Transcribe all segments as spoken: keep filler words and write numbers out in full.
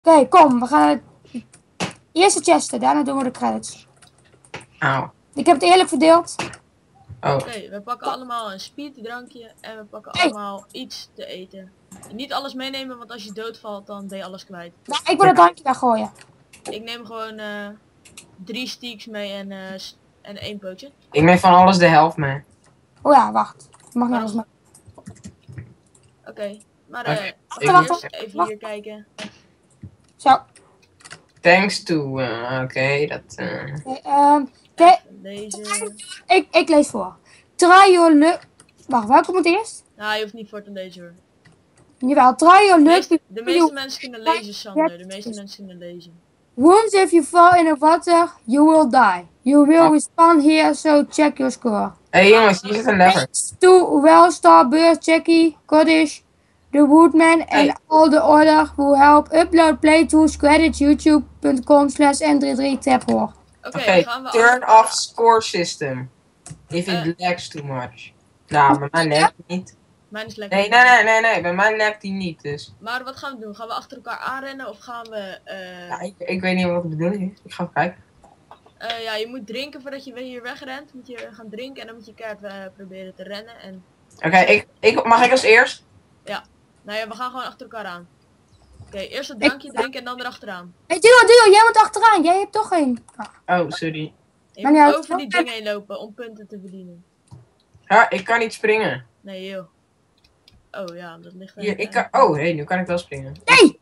okay, kom. We gaan... Eerst de chesten, daarna doen we de credits. Auw. Ik heb het eerlijk verdeeld. Oh. Oké, okay, we pakken allemaal een speeddrankje en we pakken Hey. allemaal iets te eten. En niet alles meenemen, want als je doodvalt, dan ben je alles kwijt. Nou, ik wil het drankje daar gooien. Ik neem gewoon uh, drie steaks mee en, uh, en één pootje. Ik neem van alles de helft mee. Oh ja, wacht. Ik mag niet alles mee. Oké, okay, maar uh, okay. wacht, wacht, even, even hier kijken. Zo. Thanks to, uh, oké, okay, dat... Uh... Okay, um, de... Deze... Ik, ik lees voor. Try your luck... Wacht, welke moet eerst? Nou, je hoeft niet voor te lezen hoor. Jawel, try your luck... De meeste, de meeste mensen kunnen lezen, Sander. De meeste mensen kunnen lezen. Once if you fall in the water, you will die. You will oh. respawn here, so check your score. Hé hey, jongens, hier zit een lever. Thanks to Wellstar, Burst, Jackie, Cottage, The Woodman hey. and all the other who help upload playthroughs, credits youtube dot com slash n three tab hoor. Oké, okay, okay, turn off aan. Score system. If it uh. lags too much. Nou, bij mij lagt het niet. Mijn is lekker. Nee, nee, nee, nee, nee, bij mij lagt die niet, dus. Maar wat gaan we doen? Gaan we achter elkaar aanrennen of gaan we... Uh... Ja, ik, ik weet niet wat de bedoeling is. Ik ga even kijken. Uh, ja, je moet drinken voordat je hier wegrent. Moet je gaan drinken en dan moet je kaart uh, proberen te rennen. En... Oké, okay, ik, ik, mag ik als eerst? Ja. Nou ja, we gaan gewoon achter elkaar aan. Oké, okay, eerst het drankje ik... drinken en dan erachteraan. Hé, hey, Duo, Duo, jij moet achteraan. Jij hebt toch geen... Oh, oh sorry. Je moet ja, over die dingen heen lopen om punten te verdienen. Ja, ik kan niet springen. Nee, joh. Oh ja, dat ligt er. Hier, ik kan... Oh, hé, hey, nu kan ik wel springen. Nee!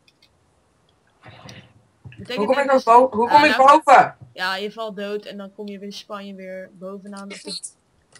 Hoe kom ik, dus... bo hoe kom uh, ik nou, boven? Ja, je valt dood en dan kom je weer Spanje weer bovenaan. Ik, niet.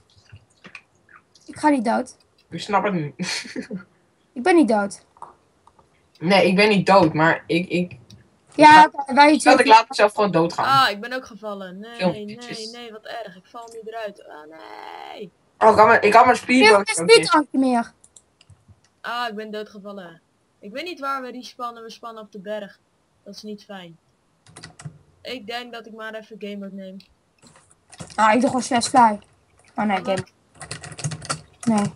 Ik ga niet dood. Ik snap het niet. Ik ben niet dood. Nee, ik ben niet dood, maar ik... ik... Ja, ik, ga... wij ik, ik laat mezelf gewoon doodgaan. Ah, ik ben ook gevallen. Nee, Film, nee, nee, nee, wat erg. Ik val nu eruit. Ah, nee. Oh, ik had mijn, ik had mijn speedboot. Ik heb geen speeddrankje meer. Ah, ik ben doodgevallen. Ik weet niet waar we respannen. We spannen op de berg. Dat is niet fijn. Ik denk dat ik maar even game mode neem. Ah, ik doe gewoon slash fly. Oh nee, game. Nee.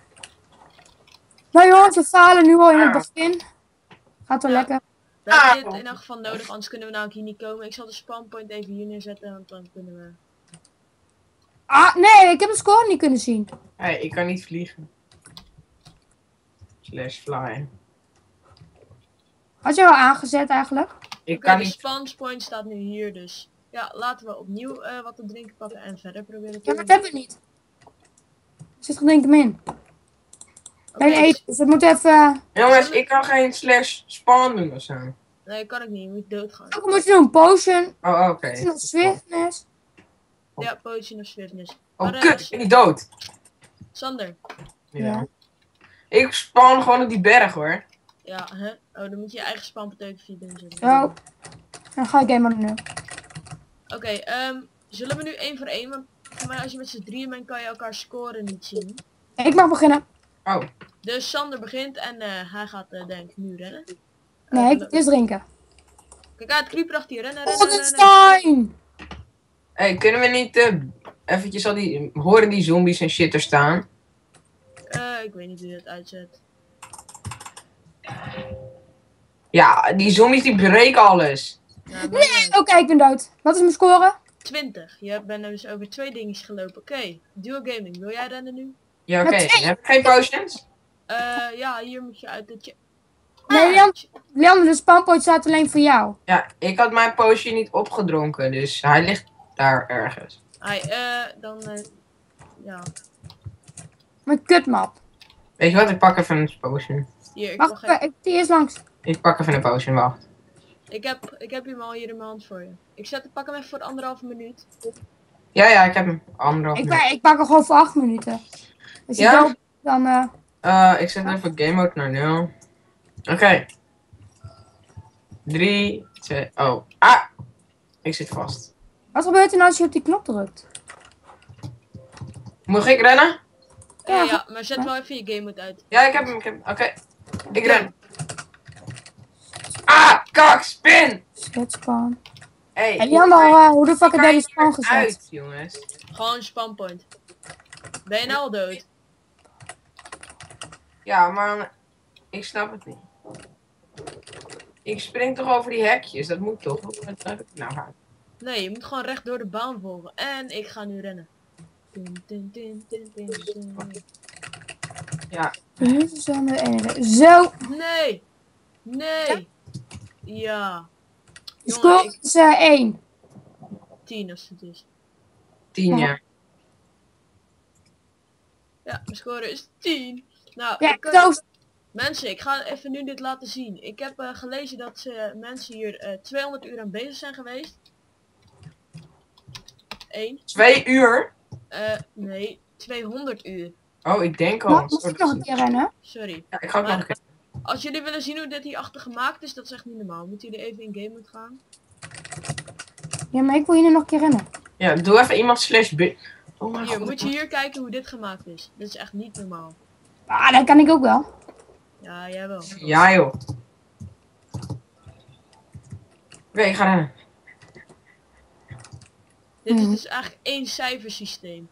Nou jongens, we falen nu al in het begin. Gaat wel ja. lekker. We hebben dit in elk geval nodig, anders kunnen we namelijk hier niet komen. Ik zal de spawnpoint even hier neerzetten, want dan kunnen we... Ah, nee, ik heb de score niet kunnen zien. Hé, hey, ik kan niet vliegen. Slash fly. Had je wel aangezet eigenlijk? Ik okay, kan de niet... spawnpoint staat nu hier, dus... Ja, laten we opnieuw uh, wat te drinken pakken en verder proberen te Ja, maar dat hebben we niet. Er zit geen drinken in. Okay, nee, eten, dus we moeten even... Jongens, ik kan geen slash spawn doen ofzo. Nee, kan ik niet. Je moet doodgaan. Ook moet je doen, potion. Oh, oké. Okay. Potion of swiftness. Ja, potion of swiftness. Oh, maar, kut, uh, ik ben niet dood. Sander. Ja. ja. Ik spawn gewoon op die berg, hoor. Ja, hè? Oh, dan moet je je eigen spawnpoint binnen zetten. Zo. Dan ga ik game mode nu. Oké, okay, um, zullen we nu één voor één? Want voor mij als je met z'n drieën bent, kan je elkaar scoren niet zien. Ik mag beginnen. Oh. Dus Sander begint en uh, hij gaat uh, denk ik nu rennen. Nee, uh, ik eerst drinken. Kijk uit, creeper achter je, rennen, rennen, Goldenstein! Hé, hey, kunnen we niet uh, eventjes al die... Horen die zombies en shit er staan? Uh, ik weet niet hoe je het uitzet. Ja, die zombies die breken alles. Ja, nee, oké, okay, ik ben dood. Wat is mijn score? twintig. Je bent dus over twee dingetjes gelopen. Oké, okay. Duo Gaming, wil jij rennen nu? Ja, oké. Okay. Heb je geen potions? Uh, ja, hier moet je uit het... Nee, Leon, Leon, de spawnpoint staat alleen voor jou. Ja, ik had mijn potion niet opgedronken, dus hij ligt daar ergens. Hij, uh, dan, uh, ja. Mijn kutmap. Weet je wat, ik pak even een potion. Hier, ik wacht, geen... ik die eerst langs. Ik pak even een potion, wacht. Ik heb, ik heb hem al hier in mijn hand voor je. Ik zet, pak hem even voor de anderhalve minuut. Ja, ja, ik heb hem anderhalf ik, minuut. Ik pak hem gewoon voor acht minuten. Dus ja? Dood, dan, uh... Uh, ik zet even game mode naar nul. Oké. Okay. drie, twee, oh. Ah! Ik zit vast. Wat gebeurt er nou als je op die knop drukt? Moet ik rennen? Ja, ja, ja maar zet ja. wel even je game mode uit. Ja, ik heb hem, ik heb hem. Oké. Okay. Ik ren. Ah! Kak! Spin! Shit, spawn. Hey, heb je dan al, uh, hoe de fuck heb jij die spawn gezet? Uit, jongens. Gewoon spawnpoint. Ben je nou al dood? Ja, maar ik snap het niet. Ik spring toch over die hekjes, dat moet toch? Wat heb ik nou gaan? Nee, je moet gewoon recht door de baan volgen. En ik ga nu rennen. Tin, tin, tin, tin, tin, tin. Ja, Nu is het de ene. Zo. Nee! Nee! Ja. De Jongen, score ik... is uh, één. tien als het is. tien Ja. jaar. Ja, mijn score is tien. Nou, Ja, ik kan... Koos. Mensen, ik ga even nu dit laten zien. Ik heb uh, gelezen dat ze, mensen hier uh, tweehonderd uur aan bezig zijn geweest. Eén. Twee uur? Uh, nee, tweehonderd uur. Oh, ik denk al. Mag, mag ik nog een keer rennen? Sorry. Ja, ik ga ook Maar- nog een keer. Als jullie willen zien hoe dit hier achter gemaakt is, dat is echt niet normaal. Moeten jullie even in game mode gaan? Ja, maar ik wil hier nog een keer rennen. Ja, doe even iemand slash b. Oh mijn Hier, god. moet je hier kijken hoe dit gemaakt is. Dit is echt niet normaal. Ah, dat kan ik ook wel. Ja, jij wel. Ja joh. Oké, ik ga rennen. Dit is Mhm. dus eigenlijk één cijfersysteem.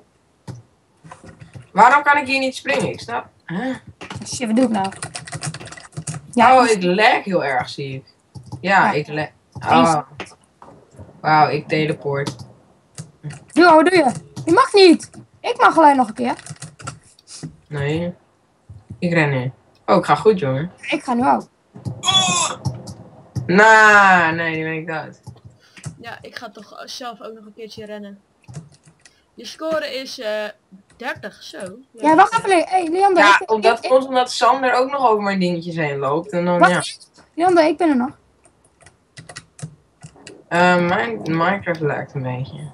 Waarom kan ik hier niet springen? Ik snap. Huh? Shit, wat doe ik nou? Ja, Oh, ik lag heel erg, zie ik. Ja, Ja. ik lag. Oh. Wauw, ik teleport. doe, wat doe je? Je mag niet. Ik mag alleen nog een keer. Nee. Ik ren nu. Oh, ik ga goed, jongen. Ik ga nu ook. Nah, nee, nu ben ik dood. Ja, ik ga toch zelf ook nog een keertje rennen. Je score is eh dertig, zo. Ja, wacht even. Le hey, Leander. Ja, ik, omdat, ik, ik, komt omdat Sander ook nog over mijn dingetjes heen loopt. En dan, ja. wacht, Leander, ik ben er nog. Uh, mijn Minecraft lijkt een beetje.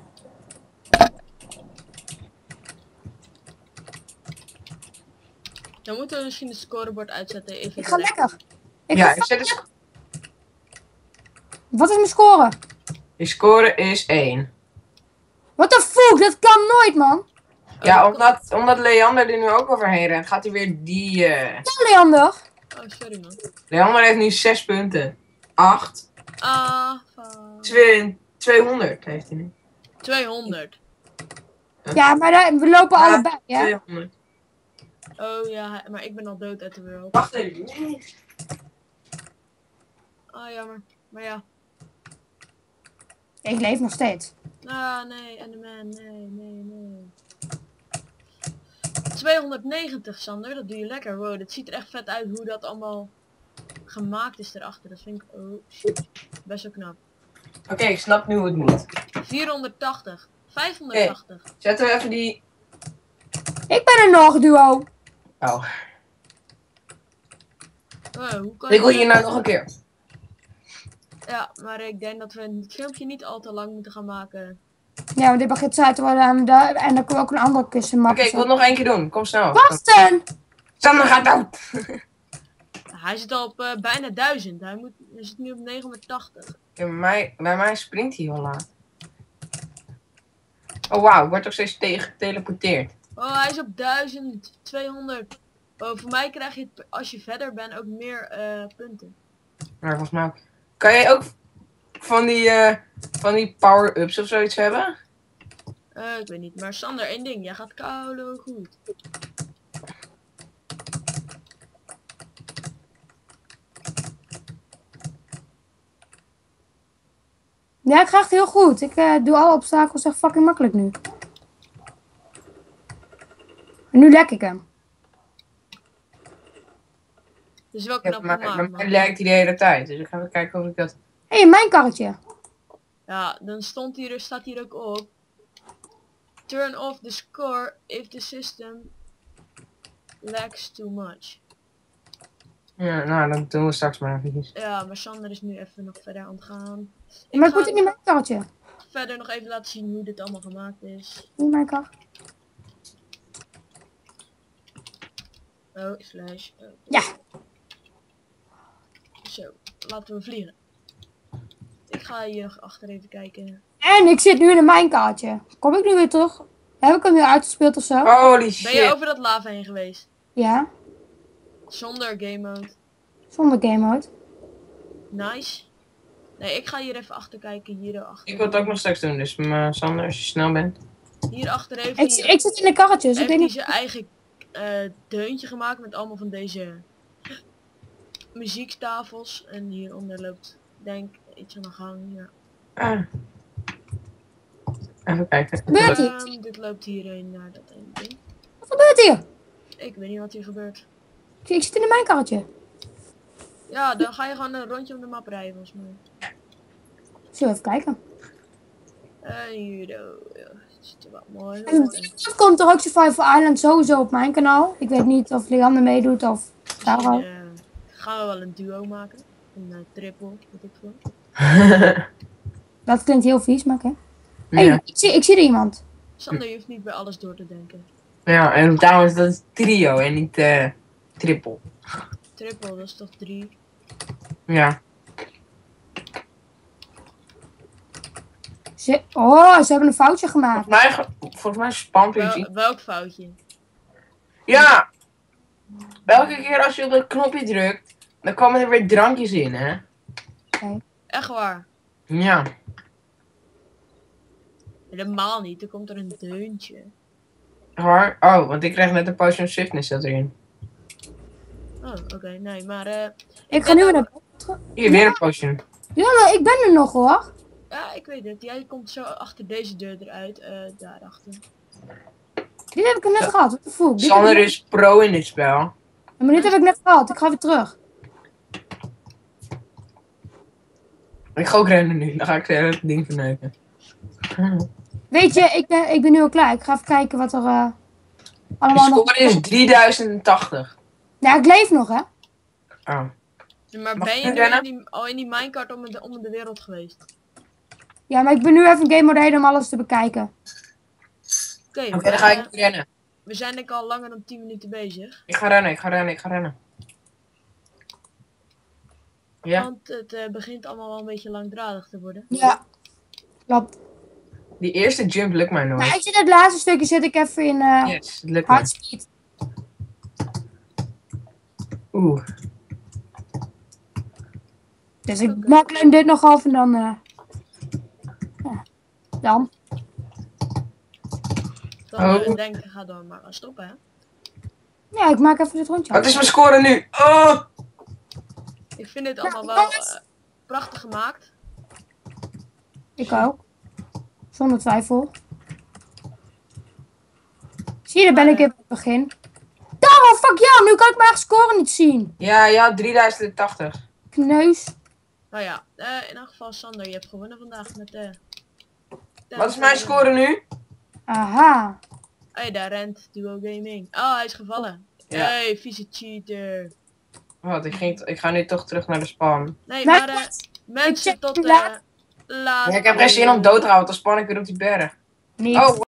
Dan moeten we misschien het scorebord uitzetten. Even Ik ga lek- lekker. Ik Ja, ga ik zet de sc- Wat is mijn score? die score is één. What the fuck? Dat kan nooit, man. Oh, Ja, dat omdat, omdat Leander er nu ook overheen rent, gaat hij weer die... eh Ja, Leander. komt- Oh, sorry man. Leander heeft nu zes punten. acht. Ah, fuck. tweehonderd heeft hij nu. tweehonderd. Ja, maar daar- we lopen Ja, allebei, hè? tweehonderd. Oh ja, hij- maar ik ben al dood uit de wereld. Wacht even. Nee. Ah, jammer. Maar ja. Ik leef nog steeds. Ah, nee, Enderman, nee, nee, nee. tweehonderdnegentig, Sander, dat doe je lekker. Wow, dat ziet er echt vet uit hoe dat allemaal gemaakt is erachter. Dat vind ik, oh shit, best wel knap. Oké, ik snap nu hoe het moet. vierhonderdtachtig, vijfhonderdtachtig. Zetten we even die... Ik ben er nog, duo. Oh. Wow, hoe kan Ik wil je- hier nou nog een keer. Ja, maar ik denk dat we het filmpje niet al te lang moeten gaan maken. Ja, want dit begint saai te worden en, daar- en dan kunnen we ook een andere kussen Oké, maken. ik wil het nog één keer doen. Kom snel. Wachten! Sander gaat dood. Hij zit al op eh, bijna duizend. Hij, moet, hij zit nu op negenhonderdtachtig. Ja, bij, mij, bij mij springt hij heel laat. Oh wauw, ik word ook steeds tegen geteleporteerd. Oh, hij is op duizend tweehonderd. Oh, voor mij krijg je, het, als je verder bent, ook meer eh, punten. Maar volgens mij ook. Kan jij ook van die, eh, van die power-ups of zoiets hebben? Eh, ik weet niet, maar Sander, één ding. Jij gaat koude goed. Ja, ik ga echt heel goed. Ik eh, doe alle obstakels echt fucking makkelijk nu. En nu lek ik hem. Dus wel Ja, knap maar bij gemaakt, mij man. lijkt hij de hele tijd. Dus ik ga even kijken of ik dat... Hé, hey, mijn karretje. Ja, dan stond hier, staat hier ook op. Turn off the score if the system lags too much. Ja, nou, dat doen we straks maar eventjes. Ja, maar Sander is nu even nog verder aan het gaan. Maar ik ga moet in niet mijn karretje. verder nog even laten zien hoe dit allemaal gemaakt is. Niet mijn kar. Oh, slash. Oh. Ja. Zo, laten we vliegen. Ik ga hier nog achter even kijken. En ik zit nu in een mijnkaartje. Kom ik nu weer terug? Heb ik hem weer uitgespeeld of zo? Holy Ben je shit. over dat lava heen geweest? Ja. Zonder game mode. Zonder game mode. Nice. Nee, ik ga hier even achter kijken. Hier achter. Ik wil het ook nog straks doen, dus uh, Sander, als je snel bent. Hier achter heeft Ik, hij, ik zit in een karretje, dus ik heeft weet hij niet. zijn eigen eh, deuntje gemaakt met allemaal van deze muziektafels en hieronder loopt, denk iets aan de gang. Ja. Ah. Even kijken. Gebeurt hier? Ehm, dit loopt hierheen naar dat ene ding. Wat gebeurt hier? Ik weet niet wat hier gebeurt. Ik, ik zit in een mijnkarretje. Ja, dan ga je gewoon een rondje om de map rijden volgens mij. Zullen we even kijken. En hier, oh, ja, het is wel mooi. En dat komt er ook Survival Island sowieso op mijn kanaal. Ik weet niet of Leander meedoet of Sarah. Misschien, eh, gaan we wel een duo maken. Een uh, triple, wat ik voor. Dat klinkt heel vies, maar oké. Hey, Ja. ik, zie, ik zie er iemand. Sander, je hoeft niet bij alles door te denken. Ja, en trouwens, dat is trio en niet eh triple. Triple, dat is toch drie? Ja. Ze, oh, ze hebben een foutje gemaakt. Volgens mij, ge- volgens mij spam Wel, P G. welk foutje? Ja! Elke keer als je op dat knopje drukt, dan komen er weer drankjes in, hè? Echt waar? Ja. Helemaal niet, er komt er een deuntje. Waar? Oh, want ik kreeg net een potion of swiftness zat erin. Oh, oké, nee, maar eh... Ik ga nu weer naar boven. Hier, weer een potion. Ja, maar ik ben er nog hoor. ja, ik weet het. Jij komt zo achter deze deur eruit, eh daarachter. Dit heb ik net gehad. Wat de fuck? Dit heb Sander ik- is pro in dit spel. Ja, maar dit heb ik net gehad. Ik ga weer terug. Ik ga ook rennen nu, dan ga ik het ding verneuken. Weet je, ik ben, ik ben nu al klaar. Ik ga even kijken wat er uh, De allemaal nog... score is drieduizend tachtig. Ja, ik leef nog hè. Oh. Maar Mag ben ik je nu nu rennen? in die, al in die minecart om de, om de wereld geweest? Ja, maar ik ben nu even game mode heen om alles te bekijken. Oké, Oké, dan ga ik rennen. we zijn denk ik al langer dan tien minuten bezig. Ik ga rennen, ik ga rennen, ik ga rennen. Ja, Want het eh, begint allemaal wel een beetje langdradig te worden. Ja. Klopt. die eerste jump lukt mij Nou, nooit. ik zit het laatste stukje zit ik even in uh, Yes, het lukt mij. hardspeed. Oeh. Dus ik maak alleen dit nog af en dan... Uh, ja. Dan. Dan eh, Oh. denk ik, ga dan maar stoppen hè. Ja, ik maak even dit rondje Wat af. is mijn score nu? Oh! Ik vind dit allemaal wel eh, prachtig gemaakt. Ik ook. Zonder twijfel. Zie je, daar ben ik in het begin. Daarom, fuck ja, nu kan ik mijn eigen score niet zien. Ja, ja, drieduizend tachtig. Kneus. Nou ja, eh, in elk geval Sander, je hebt gewonnen vandaag met eh. de... Wat is mijn score nu? Aha. Hé, daar rent Duo Gaming. Oh, hij is gevallen. Ja. Hey, vieze cheater. Wat, ik, ging, ik ga nu toch terug naar de spawn. Nee, Maar- maar eh, mensen check tot nu eh laat. later. Ja, ik heb geen zin om dood te houden, dan span ik weer op die berg. Niet. Oh,